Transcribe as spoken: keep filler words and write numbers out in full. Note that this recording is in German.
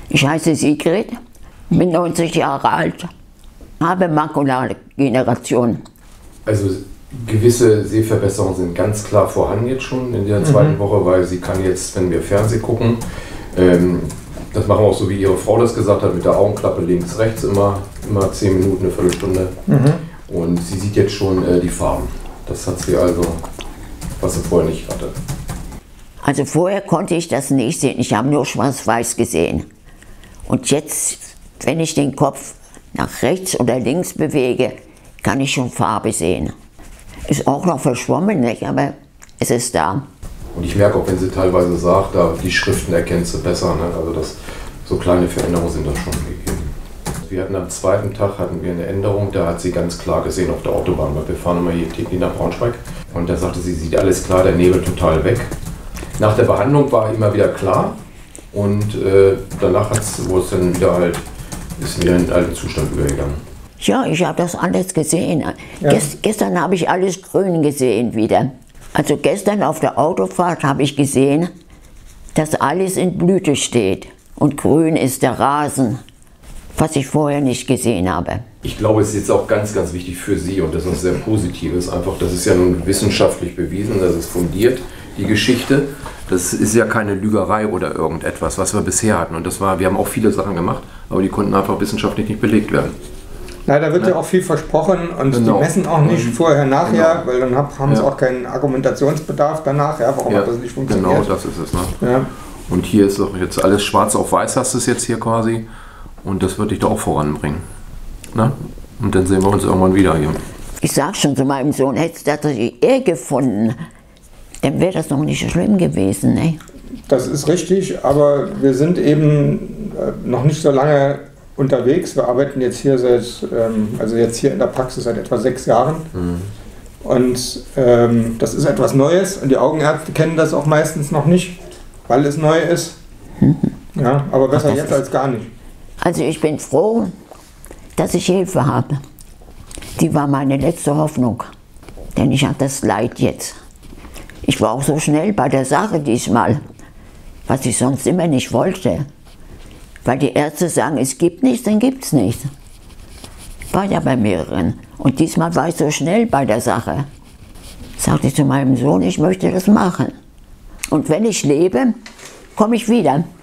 Ich heiße Sigrid, bin neunzig Jahre alt, habe Makuladegeneration. Also gewisse Sehverbesserungen sind ganz klar vorhanden jetzt schon in der zweiten mhm. Woche, weil sie kann jetzt, wenn wir Fernsehen gucken, ähm, das machen wir auch so, wie ihre Frau das gesagt hat, mit der Augenklappe links, rechts immer, immer zehn Minuten, eine Viertelstunde. Mhm. Und sie sieht jetzt schon äh, die Farben. Das hat sie also, was sie vorher nicht hatte. Also vorher konnte ich das nicht sehen, ich habe nur schwarz-weiß gesehen. Und jetzt, wenn ich den Kopf nach rechts oder links bewege, kann ich schon Farbe sehen. Ist auch noch verschwommen, nicht? Aber es ist da. Und ich merke auch, wenn sie teilweise sagt, da die Schriften erkennst du besser. Ne? Also das, so kleine Veränderungen sind das schon gegeben. Wir hatten am zweiten Tag hatten wir eine Änderung, da hat sie ganz klar gesehen auf der Autobahn, weil wir fahren immer hier täglich nach Braunschweig. Und da sagte sie, sieht alles klar, der Nebel total weg. Nach der Behandlung war immer wieder klar und äh, danach hat's, wo es dann wieder halt, ist wieder in den alten Zustand übergegangen. Ja, ich habe das alles gesehen. Ja. Gest, gestern habe ich alles grün gesehen wieder. Also gestern auf der Autofahrt habe ich gesehen, dass alles in Blüte steht und grün ist der Rasen, was ich vorher nicht gesehen habe. Ich glaube, es ist jetzt auch ganz, ganz wichtig für Sie und das ist sehr Positives. Einfach, das ist ja nun wissenschaftlich bewiesen, das ist fundiert, die Geschichte. Das ist ja keine Lügerei oder irgendetwas, was wir bisher hatten. Und das war, wir haben auch viele Sachen gemacht, aber die konnten einfach wissenschaftlich nicht belegt werden. Na, da wird ja, ja auch viel versprochen und genau. Die messen auch nicht vorher, nachher, genau. Weil dann hab, haben ja. sie auch keinen Argumentationsbedarf danach, ja, warum ja, hat das nicht funktioniert. Genau, das ist es. Ne? Ja. Und hier ist doch jetzt alles schwarz auf weiß, hast du es jetzt hier quasi. Und das wird dich doch auch voranbringen. Na? Und dann sehen wir uns irgendwann wieder hier. Ich sag schon zu meinem Sohn, hättest du das eher gefunden, dann wäre das noch nicht so schlimm gewesen. Ne? Das ist richtig, aber wir sind eben noch nicht so lange unterwegs. Wir arbeiten jetzt hier seit, ähm, also jetzt hier in der Praxis seit etwa sechs Jahren. Mhm. Und ähm, das ist etwas Neues und die Augenärzte kennen das auch meistens noch nicht, weil es neu ist. Mhm. Ja, aber besser jetzt als gar nicht. Also ich bin froh, dass ich Hilfe habe. Die war meine letzte Hoffnung, denn ich habe das Leid jetzt. Ich war auch so schnell bei der Sache diesmal, was ich sonst immer nicht wollte. Weil die Ärzte sagen, es gibt nichts, dann gibt es nichts. War ja bei mehreren. Und diesmal war ich so schnell bei der Sache. Sagte ich zu meinem Sohn, ich möchte das machen. Und wenn ich lebe, komme ich wieder.